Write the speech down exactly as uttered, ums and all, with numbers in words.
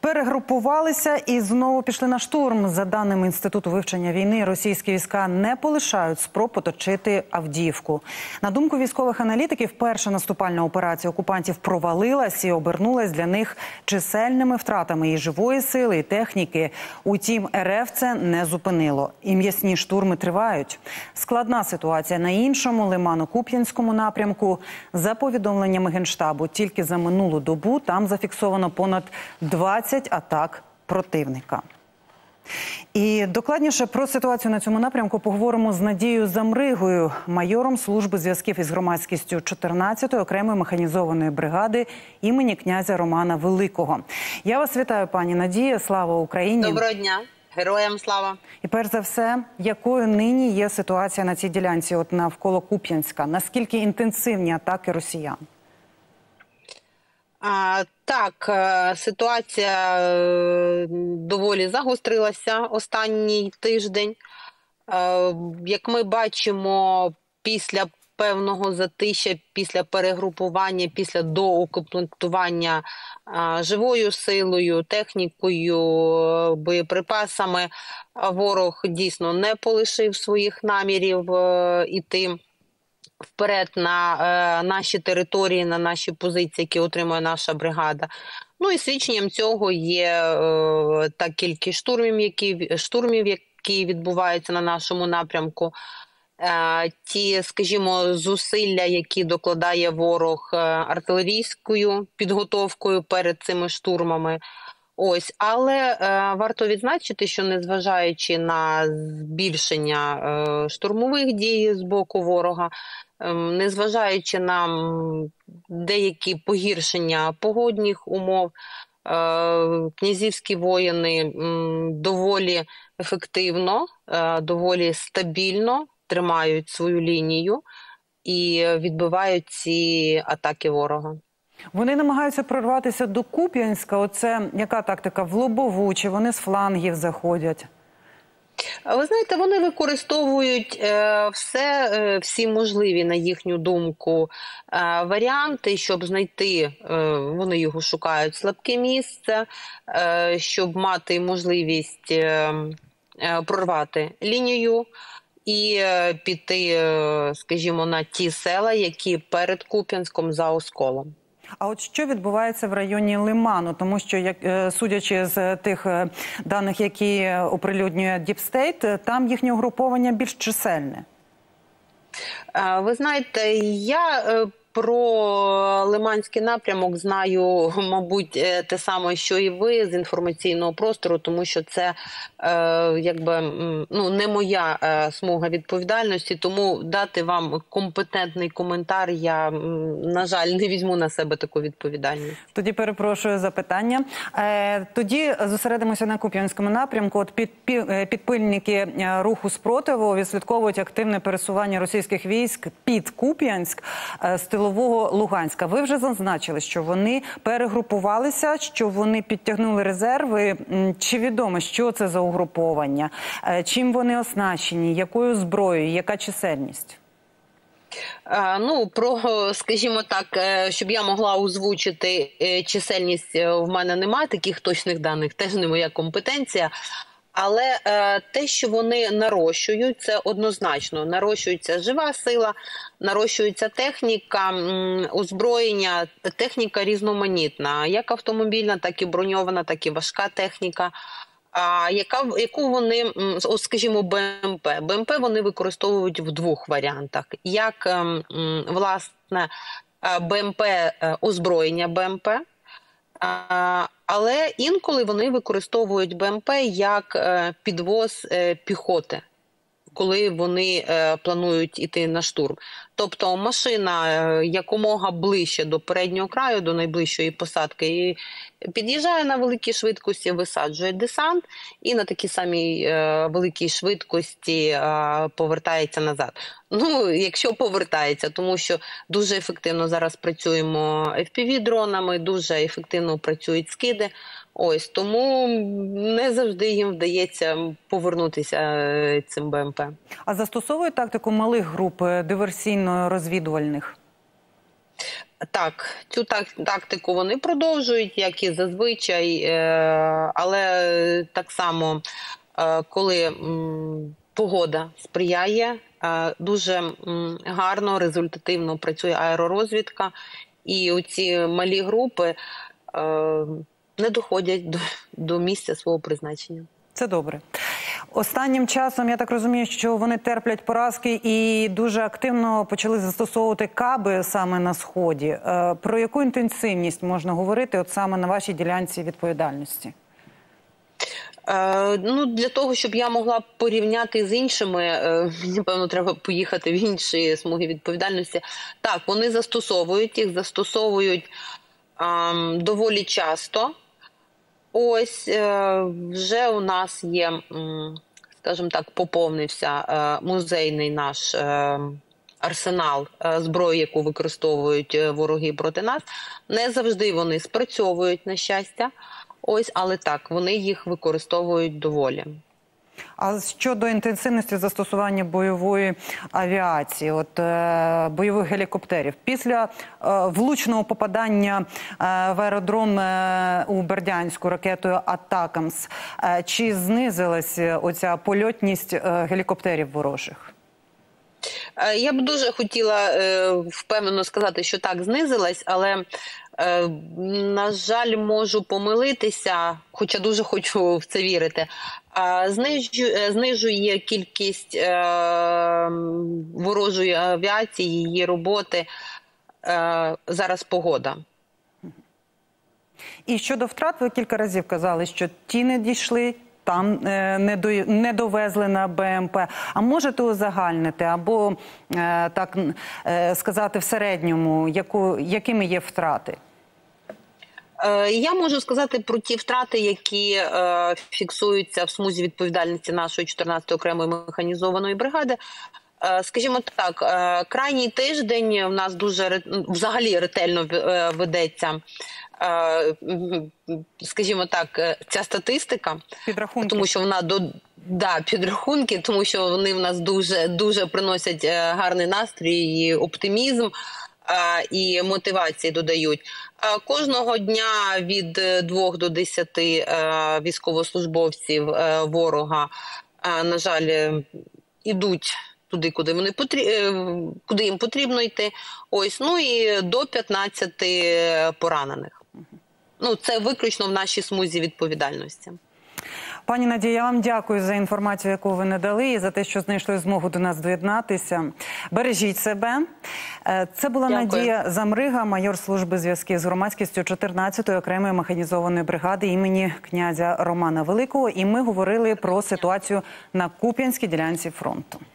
Перегрупувалися і знову пішли на штурм. За даними Інституту вивчення війни, російські війська не полишають спроб оточити Авдіївку. На думку військових аналітиків, перша наступальна операція окупантів провалилась і обернулась для них чисельними втратами і живої сили, і техніки. Утім, РФ це не зупинило. І м'ясні штурми тривають. Складна ситуація на іншому, Лимано-Куп'янському напрямку. За повідомленнями Генштабу, тільки за минулу добу там зафіксовано понад двадцять атак противника. І докладніше про ситуацію на цьому напрямку поговоримо з Надією Замригою, майором служби зв'язків із громадськістю чотирнадцятої окремої механізованої бригади імені князя Романа Великого. Я вас вітаю, пані Надія. Слава Україні! Доброго дня! Героям слава! І перш за все, якою нині є ситуація на цій ділянці, от навколо Куп'янська? Наскільки інтенсивні атаки росіян? А, так, ситуація доволі загострилася останній тиждень. Як ми бачимо, після певного затища, після перегрупування, після доукомплектування живою силою, технікою, боєприпасами, ворог дійсно не полишив своїх намірів іти вперед на е, наші території, на наші позиції, які отримує наша бригада. Ну і свідченням цього є е, та кількість штурмів, які, штурмів, які відбуваються на нашому напрямку. Е, ті, скажімо, зусилля, які докладає ворог е, артилерійською підготовкою перед цими штурмами. Ось, але е, варто відзначити, що незважаючи на збільшення е, штурмових дій з боку ворога, е, незважаючи на деякі погіршення погодних умов, е, князівські воїни е, доволі ефективно, е, доволі стабільно тримають свою лінію і відбивають ці атаки ворога. Вони намагаються прорватися до Куп'янська. Оце яка тактика? В лобову, чи вони з флангів заходять? Ви знаєте, вони використовують е, все, е, всі можливі, на їхню думку, е, варіанти, щоб знайти, е, вони його шукають, слабке місце, е, щоб мати можливість е, е, прорвати лінію і е, піти, е, скажімо, на ті села, які перед Куп'янськом за Осколом. А от що відбувається в районі Лиману? Тому що, як, судячи з тих даних, які оприлюднює Діпстейт, там їхнє угруповання більш чисельне. Ви знаєте, я про Лиманський напрямок знаю, мабуть, те саме, що і ви, з інформаційного простору, тому що це е, якби, ну, не моя е, смуга відповідальності, тому дати вам компетентний коментар я, на жаль, не візьму на себе таку відповідальність. Тоді перепрошую за питання. Е, тоді зосередимося на Куп'янському напрямку. От під, під, підпильники руху спротиву відслідковують активне пересування російських військ під Куп'янськ з тилового Луганська. Ви вже зазначили, що вони перегрупувалися, що вони підтягнули резерви. Чи відомо, що це за угруповання? Чим вони оснащені? Якою зброєю? Яка чисельність? Ну, про, скажімо так, щоб я могла озвучити чисельність, в мене немає таких точних даних, теж не моя компетенція. Але е, те, що вони нарощують, це однозначно. Нарощується жива сила, нарощується техніка, м, озброєння, техніка різноманітна, як автомобільна, так і броньована, так і важка техніка. А яка, яку вони, м, скажімо, БМП. БМП вони використовують в двох варіантах. Як, м, власне, БМП, озброєння БМП, але інколи вони використовують БМП як підвоз піхоти, коли вони планують іти на штурм. Тобто машина якомога ближче до переднього краю, до найближчої посадки, і під'їжджає на великій швидкості, висаджує десант і на такій самій е, великій швидкості е, повертається назад. Ну, якщо повертається, тому що дуже ефективно зараз працюємо еф пі ві-дронами, дуже ефективно працюють скиди. Ось, тому не завжди їм вдається повернутися цим БМП. А застосовують тактику малих груп диверсійно-розвідувальних? Так, цю так, тактику вони продовжують, як і зазвичай, е, але так само, е, коли м, погода сприяє, е, дуже м, гарно, результативно працює аеророзвідка, і оці малі групи е, не доходять до, до місця свого призначення. Це добре. Останнім часом, я так розумію, що вони терплять поразки і дуже активно почали застосовувати каби саме на Сході. Е, Про яку інтенсивність можна говорити от саме на вашій ділянці відповідальності? Е, ну, для того, щоб я могла порівняти з іншими, е, мені, напевно, треба поїхати в інші смуги відповідальності. Так, вони застосовують їх, застосовують е, доволі часто. Ось е, вже у нас є, скажімо так, поповнився е, музейний наш е, арсенал е, зброї, яку використовують вороги проти нас. Не завжди вони спрацьовують, на щастя. Ось, але так, вони їх використовують доволі. А щодо інтенсивності застосування бойової авіації, от е, бойових гелікоптерів, після е, влучного попадання е, в аеродром е, у Бердянську ракетою «Атакамс», е, чи знизилась оця польотність е, гелікоптерів ворожих? Я б дуже хотіла е, впевнено сказати, що так, знизилась, але, е, на жаль, можу помилитися, хоча дуже хочу в це вірити. Знижує, знижує кількість е, ворожої авіації, її роботи е, зараз погода. І щодо втрат, ви кілька разів казали, що ті не дійшли, там е, не, до, не довезли на БМП. А можете узагальнити або е, так е, сказати в середньому, яку, якими є втрати? Я можу сказати про ті втрати, які е, фіксуються в смузі відповідальності нашої чотирнадцятої окремої механізованої бригади. Е, скажімо так, е, крайній тиждень у нас дуже взагалі ретельно ведеться, е, скажімо так, ця статистика, підрахунки. Тому що вона до да, підрахунки, тому що вони в нас дуже дуже приносять гарний настрій і оптимізм. І мотивації додають. Кожного дня від двох до десяти військовослужбовців ворога, на жаль, ідуть туди, куди вони потрібно, куди їм потрібно йти. Ось, ну і до п'ятнадцяти поранених. Ну, це виключно в нашій смузі відповідальності. Пані Надія, я вам дякую за інформацію, яку ви надали, і за те, що знайшли змогу до нас доєднатися. Бережіть себе. Це була дякую. Надія Замрига, майор служби зв'язків з громадськістю чотирнадцятої окремої механізованої бригади імені князя Романа Великого. І ми говорили про ситуацію на Куп'янській ділянці фронту.